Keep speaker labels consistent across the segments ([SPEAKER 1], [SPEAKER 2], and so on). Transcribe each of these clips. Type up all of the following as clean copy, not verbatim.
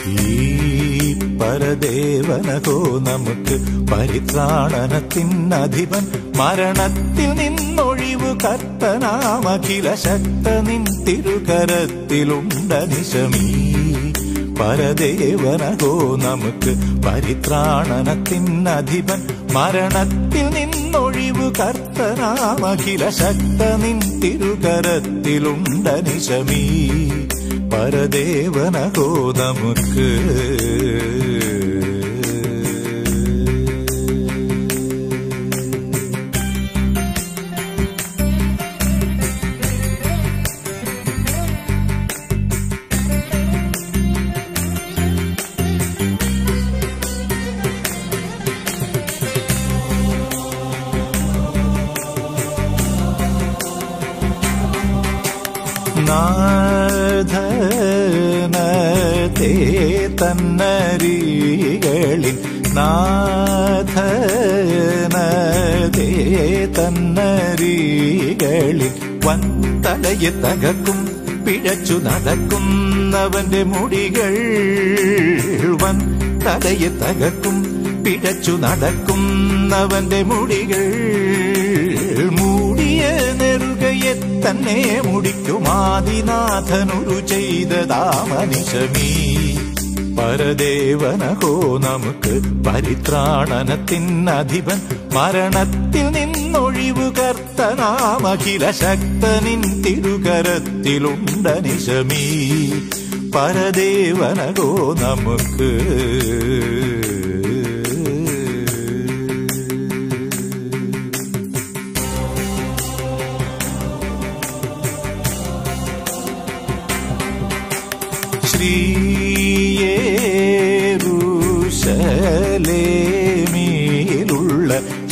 [SPEAKER 1] ഈ പരദേവനകോ നമുക്ക് പരിത്രാണനത്തിനധിപൻ മരണത്തിൽ നിന്നൊഴിവു കർത്തനാമഖില ശക്ത നിൻ തിരുകരത്തിലുണ്ടനിശമീ പരദേവനകോ നമുക്ക് പരിത്രാണനത്തിനധിപൻ മരണത്തിൽ നിന്നൊഴിവു കർത്തനാമഖില ശക്ത നിൻ തിരുകരത്തിലുണ്ടനിശമീ പരദേവനകോ നമുക്ക് നാഥനത്തെ തന്നരികളിൽ നാഥനത്തെ തന്നരികളിൽ വൻതലയെ തകർക്കും പിഴച്ചു നടക്കുന്നവന്റെ മുടികൾ വൻതലയെ തകർക്കും പിഴച്ചു നടക്കുന്നവന്റെ മുടികൾ മൂടിയ നെറുകയെ തന്നെ മുടിക്കുമാദിനാഥനുരു ചെയ്തതാമനിശമീ പരദേവനകോ നമുക്ക് പരിത്രാണനത്തിനധിപൻ മരണത്തിൽ നിന്നൊഴിവു കർത്തനാമഖില ശക്തനിൻ തിരുകരത്തിലുണ്ടനിശമീ പരദേവനകോ നമുക്ക് ശ്രീയേരുശലേമിലുള്ള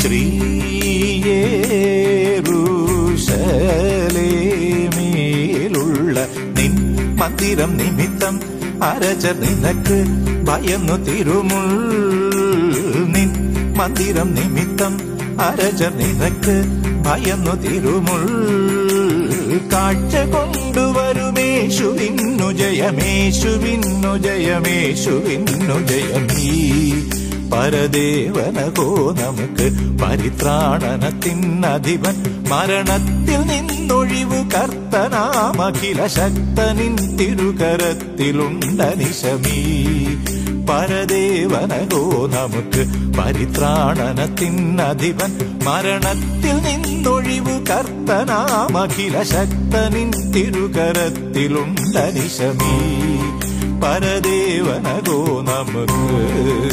[SPEAKER 1] ശ്രീയേരുശലേമിലുള്ള നിൻ മന്ദിരം നിമിത്തം അരചർ നിനക്ക് ഭയന്നു തിരുമുൾ നിൻ മന്ദിരം നിമിത്തം അരചർ നിനക്ക് ഭയന്നു തിരുമുൾ കാഴ്ച കൊണ്ടുവരുമേശുവിന്നു ജയമേശുവിന്നു ജയമേശുവിന്നു ജയമീ പരദേവനകോ നമുക്ക് പരിത്രാണനത്തിനധിപൻ മരണത്തിൽ നിന്നൊഴിവു കർത്തനാമഖില ശക്തനിൻ തിരുകരത്തിലുണ്ടനിശമീ പരദേവനകോ നമുക്ക് പരിത്രാണനത്തിനധിപൻ മരണത്തിൽ നിന്നൊഴിവു കർത്തനാമഖില ശക്തനിൻ തിരുകരത്തിലുണ്ടനിശമീ പരദേവനകോ നമുക്ക്